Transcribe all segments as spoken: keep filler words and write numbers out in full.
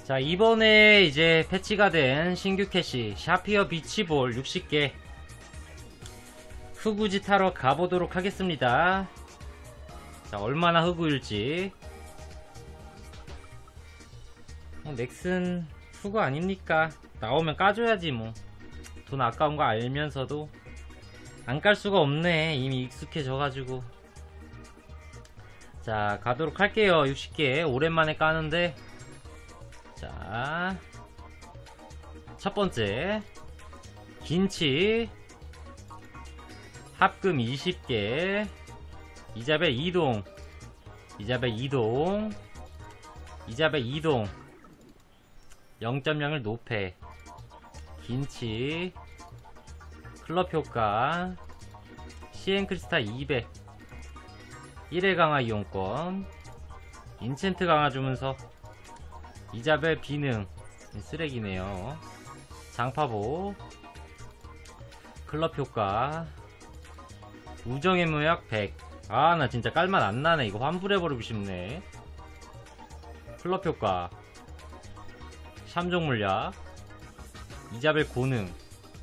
자, 이번에 이제 패치가 된 신규 캐시 샤피어 비치볼 육십 개 흑우지 타러 가보도록 하겠습니다. 자, 얼마나 흑우일지. 어, 넥슨 흑우 아닙니까? 나오면 까줘야지 뭐. 돈 아까운 거 알면서도 안 깔 수가 없네. 이미 익숙해져가지고. 자, 가도록 할게요. 육십 개 오랜만에 까는데. 자, 첫 번째 긴치 합금 이십 개, 이자벨 이동, 이자벨 이동, 이자벨 이동, 영 점 영을 노페, 긴치, 클럽 효과, 시엔 크리스탈 이백, 일 회 강화 이용권, 인챈트 강화 주문서, 이자벨 비능, 쓰레기네요. 장파보, 클럽 효과, 우정의 묘약 백. 아, 나 진짜 깔맛 안 나네. 이거 환불해버리고 싶네. 클럽 효과, 샴종 물약, 이자벨 고능,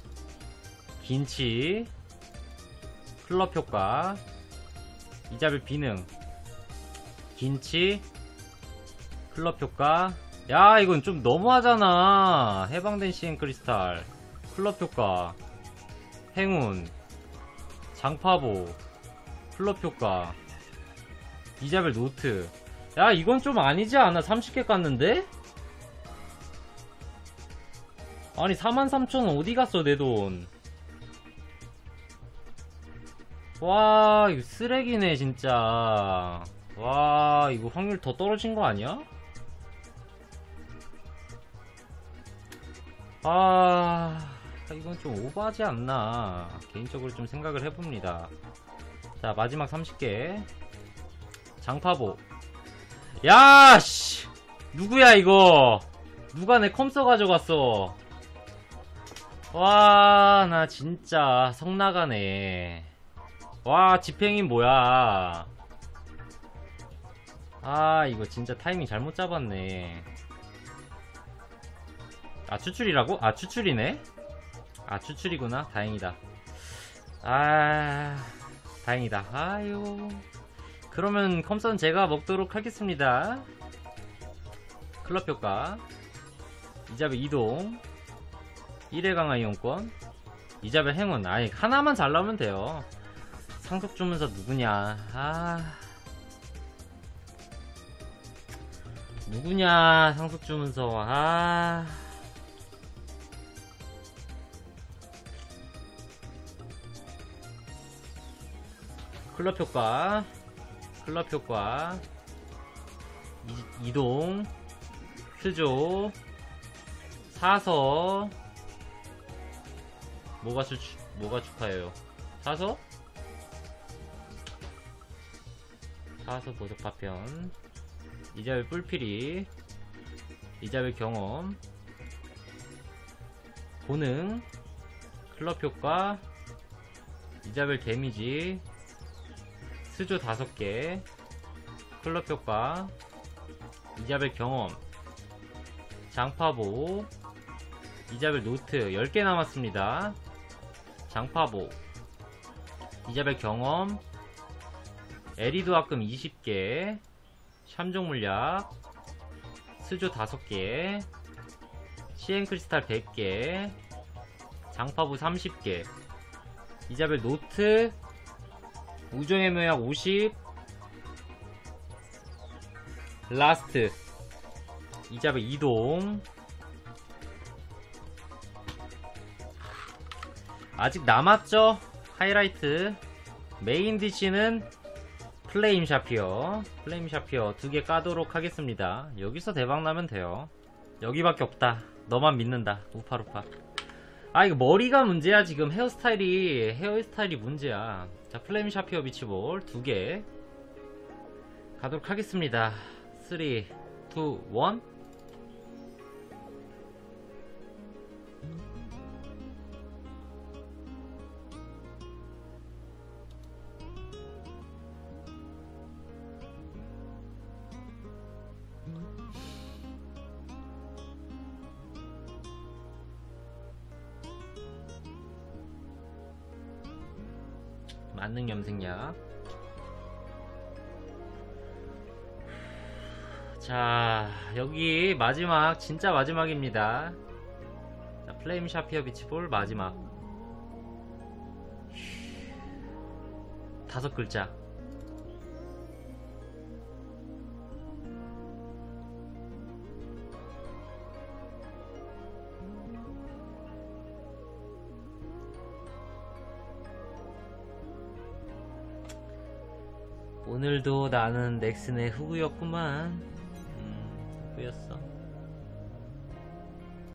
긴치, 클럽 효과, 이자벨 비능, 긴치, 클럽 효과. 야, 이건 좀 너무하잖아. 해방된 시엔 크리스탈, 클럽 효과, 행운, 장파보, 클럽 효과, 이자벨 노트. 야, 이건 좀 아니지 않아? 삼십 개 깠는데? 아니, 사만 삼천 원 어디 갔어, 내 돈? 와, 이거 쓰레기네, 진짜. 와, 이거 확률 더 떨어진 거 아니야? 아, 이건 좀 오버하지 않나. 개인적으로 좀 생각을 해봅니다. 자, 마지막 삼십 개. 장파보. 야, 씨! 누구야, 이거? 누가 내 컴서 가져갔어? 와, 나 진짜 성나가네. 와, 집행인 뭐야. 아, 이거 진짜 타이밍 잘못 잡았네. 아, 추출이라고? 아, 추출이네? 아, 추출이구나. 다행이다. 아, 다행이다. 아유. 그러면 컴선 제가 먹도록 하겠습니다. 클럽 효과, 이자벨 이동, 일 회 강화 이용권, 이자벨 행운. 아니, 하나만 잘 나오면 돼요. 상속 주문서 누구냐? 아, 누구냐? 상속 주문서. 아, 클럽 효과, 클럽 효과, 이, 이동, 스조, 사서. 뭐가 주, 뭐가 축하해요? 사서? 사서 보석 파편, 이자벨 뿔피리, 이자벨 경험, 고능, 클럽 효과, 이자벨 데미지, 스조 다섯 개, 클럽 효과, 이자벨 경험, 장파보, 이자벨 노트 열 개 남았습니다. 장파보, 이자벨 경험, 에리도 합금 이십 개, 샴종 물약, 스조 다섯 개, 시엔 크리스탈 백 개, 장파보 삼십 개, 이자벨 노트, 우정의 묘약 오십, 라스트, 이자벨 이동. 아직 남았죠? 하이라이트. 메인 디시는 플레임 샤피어. 플레임 샤피어 두 개 까도록 하겠습니다. 여기서 대박 나면 돼요. 여기밖에 없다. 너만 믿는다. 우파루파. 아, 이거 머리가 문제야. 지금 헤어스타일이 헤어스타일이 문제야. 자, 플레임 샤피어 비치볼 두 개 가도록 하겠습니다. 삼, 이, 일. 만능 염색약. 자, 여기 마지막, 진짜 마지막입니다. 자, 플레임 샤피어 비치볼 마지막. 다섯 글자. 오늘도 나는 넥슨의 흑우였구만. 음, 흑우였어.